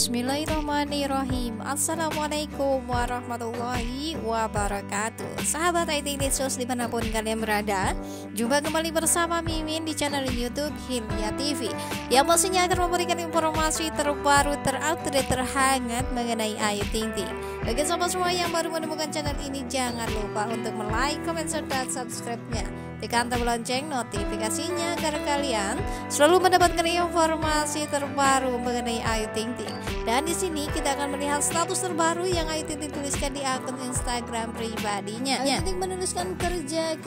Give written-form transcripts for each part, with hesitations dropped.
Bismillahirrahmanirrahim. Assalamualaikum warahmatullahi wabarakatuh. Sahabat Ayu Ting Ting Sos dimanapun kalian berada, jumpa kembali bersama Mimin di channel YouTube Hilya TV, yang pastinya akan memberikan informasi terbaru, terupdate, terhangat mengenai Ayu Ting Ting. Bagi sahabat semua yang baru menemukan channel ini, jangan lupa untuk like, komen, serta subscribe-nya. Tekan tombol lonceng notifikasinya agar kalian selalu mendapatkan informasi terbaru mengenai Ayu Ting Ting. Dan di sini kita akan melihat status terbaru yang Ayu Ting Ting tuliskan di akun Instagram pribadinya. Ayu Ting Ting menuliskan kerja.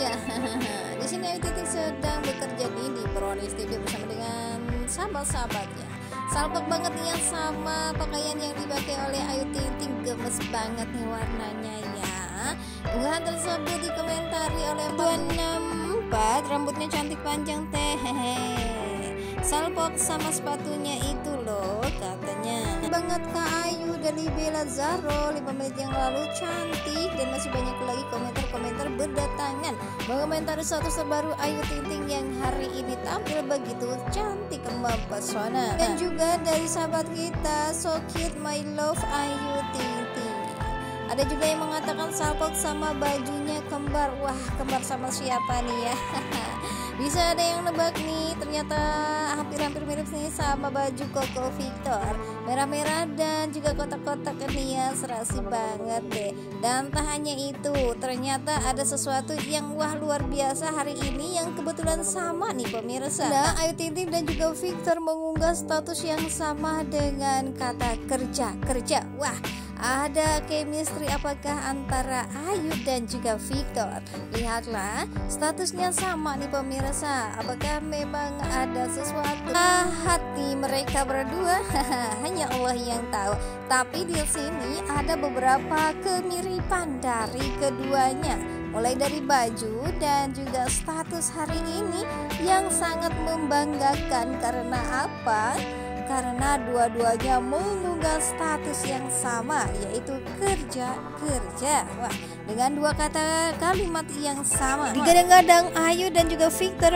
Di sini Ayu Ting Ting sedang bekerja di Brownies TV bersama dengan sahabat-sahabatnya. Salpok banget nih yang sama pakaian yang dipakai oleh Ayu Ting Ting, gemes banget nih warnanya ya. Unggahan tersebut dikomentari oleh 264, rambutnya cantik panjang teh, salpok sama sepatunya itu loh katanya. Banget Kak Ayu dari Bella Zaro 5 menit yang lalu, cantik. Dan masih banyak lagi komentar-komentar berdatangan mengomentari status terbaru Ayu Ting Ting yang hari ini tampil begitu cantik mempesona. Dan juga dari sahabat kita, so cute my love Ayu Ting Ting. Ada juga yang mengatakan salpok sama bajunya kembar. Wah, kembar sama siapa nih ya? Bisa ada yang nebak nih, ternyata hampir-hampir mirip nih sama baju Koko Victor, merah-merah dan juga kotak-kotak nih ya, serasi banget deh. Dan tak hanya itu, ternyata ada sesuatu yang wah luar biasa hari ini yang kebetulan sama nih pemirsa. Nah, Ayu Ting Ting dan juga Victor mengunggah status yang sama dengan kata kerja. Wah, ada chemistry apakah antara Ayu dan juga Victor? Lihatlah, statusnya sama nih pemirsa. Apakah memang ada sesuatu hati mereka berdua? Hanya Allah yang tahu. Tapi di sini ada beberapa kemiripan dari keduanya, mulai dari baju dan juga status hari ini yang sangat membanggakan. Karena apa? Karena dua-duanya mengunggah status yang sama, yaitu kerja. Wah, dengan dua kata kalimat yang sama. Digadang-gadang Ayu dan juga Victor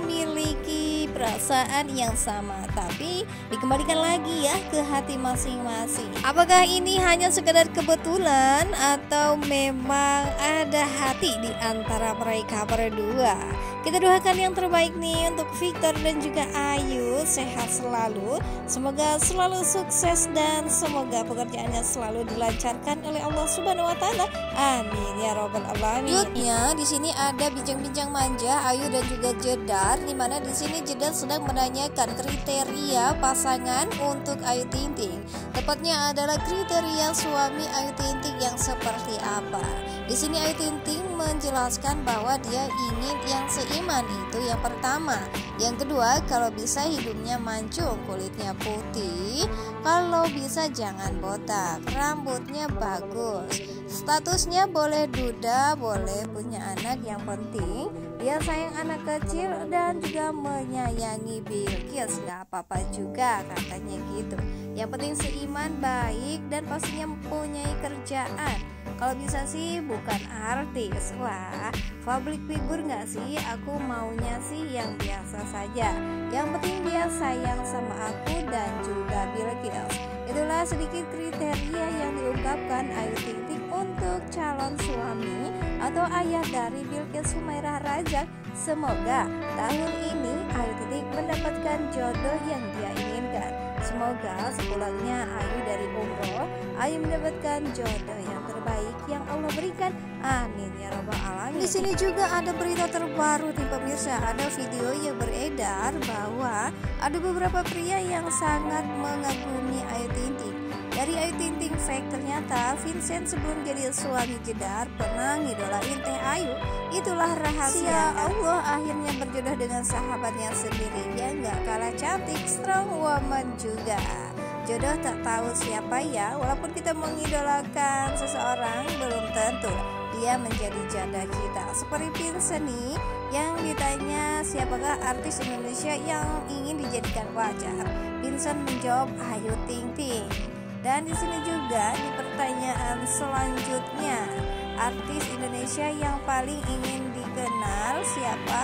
memiliki perasaan yang sama, tapi dikembalikan lagi ya ke hati masing-masing. Apakah ini hanya sekedar kebetulan atau memang ada hati di antara mereka berdua? Kita doakan yang terbaik nih untuk Victor dan juga Ayu, sehat selalu, semoga selalu sukses dan semoga pekerjaannya selalu dilancarkan oleh Allah Subhanahu wa taala. Amin ya robbal alamin. Selanjutnya di sini ada bincang-bincang manja Ayu dan juga Jedar, di mana di sini Jedar sedang menanyakan kriteria pasangan untuk Ayu Ting Ting. Tepatnya adalah kriteria suami Ayu Ting Ting yang seperti apa. Di sini Ayu Ting Ting menjelaskan bahwa dia ingin yang seiman, itu yang pertama. Yang kedua, kalau bisa hidungnya mancung, kulitnya putih, kalau bisa jangan botak, rambutnya bagus, statusnya boleh duda, boleh punya anak, yang penting dia sayang anak kecil dan juga menyayangi Bilkis, gak apa-apa juga katanya gitu. Yang penting seiman, baik, dan pastinya mempunyai kerjaan. Kalau bisa sih bukan artis. Wah, public figure gak sih? Aku maunya sih yang biasa saja. Yang penting dia sayang sama aku dan juga Bilkis. Itulah sedikit kriteria yang diungkapkan Ayu Ting Ting untuk calon suami atau ayah dari Bilkis Humairah Raja. Semoga tahun ini Ayu Ting Ting mendapatkan jodoh yang dia inginkan. Semoga sepulangnya Ayu dari umroh, Ayu mendapatkan jodoh yang terbaik yang Allah berikan. Amin ya robbal alamin. Di sini juga ada berita terbaru nih pemirsa. Ada video yang beredar bahwa ada beberapa pria yang sangat mengagumi Ayu Ting Ting. Dari Ayu Ting Ting fact, ternyata Vincent sebelum jadi suami Jedar pernah ngidolain Teh Ayu. Itulah rahasia Allah akhirnya berjodoh dengan sahabatnya sendiri yang gak kalah cantik, strong woman juga. Jodoh tak tahu siapa ya, walaupun kita mengidolakan seseorang belum tentu dia menjadi jodoh kita. Seperti Vincent nih yang ditanya siapakah artis Indonesia yang ingin dijadikan pacar, Vincent menjawab Ayu Ting Ting. Dan di sini juga di pertanyaan selanjutnya, artis Indonesia yang paling ingin dikenal siapa?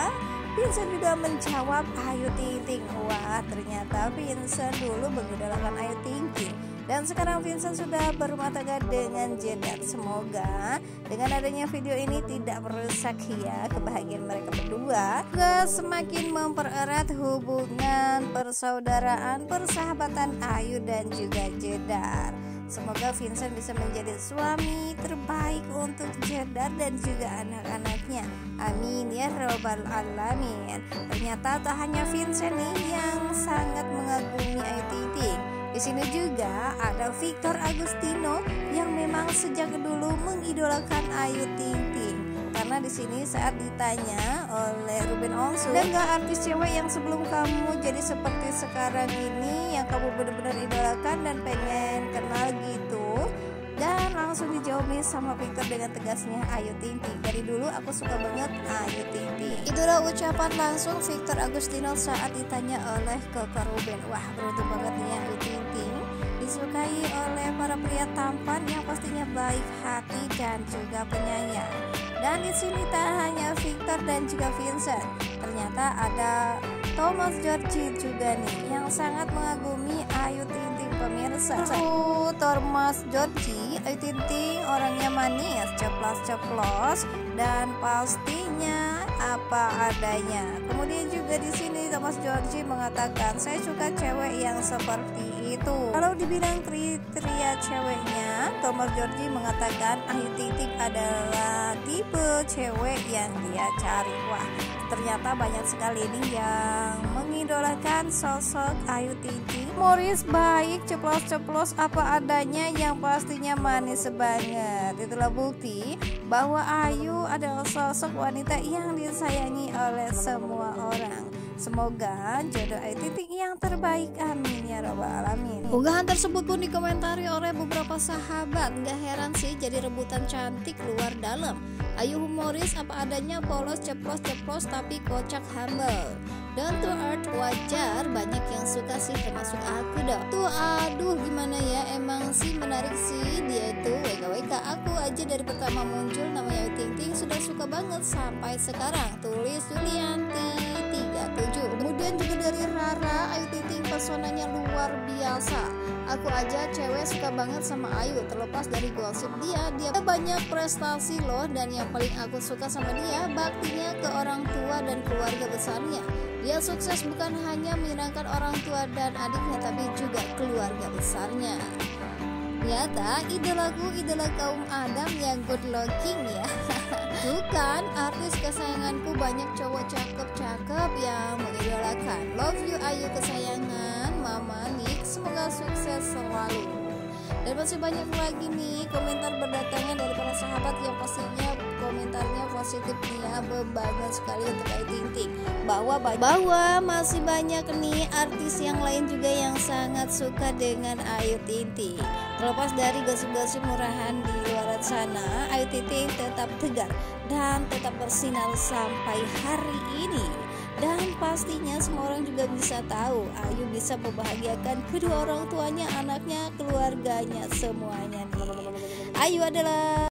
Vincent juga menjawab Ayu Ting Ting. Wah, ternyata Vincent dulu mengidolakan Ayu Ting Ting, dan sekarang Vincent sudah berumah tangga dengan Jedar. Semoga dengan adanya video ini tidak merusak ya kebahagiaan mereka berdua, semakin mempererat hubungan persaudaraan persahabatan Ayu dan juga Jedar. Semoga Vincent bisa menjadi suami terbaik untuk Jedar dan juga anak-anaknya. Amin ya robbal alamin. Ternyata tak hanya Vincent nih yang sangat mengagumi Ayu Ting Ting. Di sini juga ada Victor Agustino yang memang sejak dulu mengidolakan Ayu Ting Ting. Karena di sini saat ditanya oleh Ruben Onsu, dan gak artis cewek yang sebelum kamu jadi seperti sekarang ini yang kamu benar-benar idolakan dan pengen kenal gitu? Dan langsung dijawab sama Victor dengan tegasnya, Ayu Ting Ting. Dari dulu aku suka banget Ayu Ting Ting. Itulah ucapan langsung Victor Agustino saat ditanya oleh Kakak Ruben. Wah, beruntung banget nih ya Ayu Ting Ting disukai oleh para pria tampan yang pastinya baik hati dan juga penyayang. Dan di sini tak hanya Victor dan juga Vincent, ternyata ada Thomas Djorghi juga nih yang sangat mengagumi Ayu Ting Ting pemirsa. Thomas Djorghi, Ayu Ting Ting orangnya manis, ceplos-ceplos dan pastinya apa adanya. Kemudian juga di sini Thomas Djorghi mengatakan, saya suka cewek yang seperti itu. Kalau dibilang kriteria ceweknya, Thomas Djorghi mengatakan Ayu Ting Ting adalah tipe cewek yang dia cari. Wah, ternyata banyak sekali nih yang mengidolakan sosok Ayu Ting Ting. Humoris, baik, ceplos-ceplos apa adanya yang pastinya manis banget. Itulah bukti bahwa Ayu adalah sosok wanita yang disayangi oleh semua orang. Semoga jodoh Ayu Ting Ting yang terbaik, amin ya robbal alamin. Unggahan tersebut pun dikomentari oleh beberapa sahabat. Gak heran sih jadi rebutan cantik luar dalam. Ayu humoris apa adanya, polos, ceplos-ceplos tapi kocak humble. Down to earth, wajar banyak yang suka sih, termasuk aku dong. Tuh aduh gimana ya, emang sih menarik sih dia itu WKWK. Aku aja dari pertama muncul namanya Ayu Ting Ting sudah suka banget sampai sekarang, tulis Julianti 37. Kemudian juga dari Rara, Ayu Ting Ting pesonanya luar biasa. Aku aja cewek suka banget sama Ayu, terlepas dari gosip dia banyak prestasi loh, dan yang paling aku suka sama dia baktinya ke orang tua dan keluarga besarnya. Dia sukses bukan hanya menyenangkan orang tua dan adiknya, tapi juga keluarga besarnya. Ternyata idolaku, idola kaum Adam yang good looking ya. Bukan artis kesayanganku, banyak cowok cakep-cakep yang mengidolakan. Love you Ayu kesayangan Mama Nick, semoga sukses selalu. Dan masih banyak lagi nih komentar berdatangan dari para sahabat yang pastinya komentarnya positif nih ya, banget sekali untuk Ayu Ting Ting. Bahwa masih banyak nih artis yang lain juga yang sangat suka dengan Ayu Ting Ting. Terlepas dari gosip-gosip murahan di luar sana, Ayu Ting Ting tetap tegar dan tetap bersinar sampai hari ini. Dan pastinya semua orang juga bisa tahu Ayu bisa membahagiakan kedua orang tuanya, anaknya, keluarganya, semuanya nih. Ayu adalah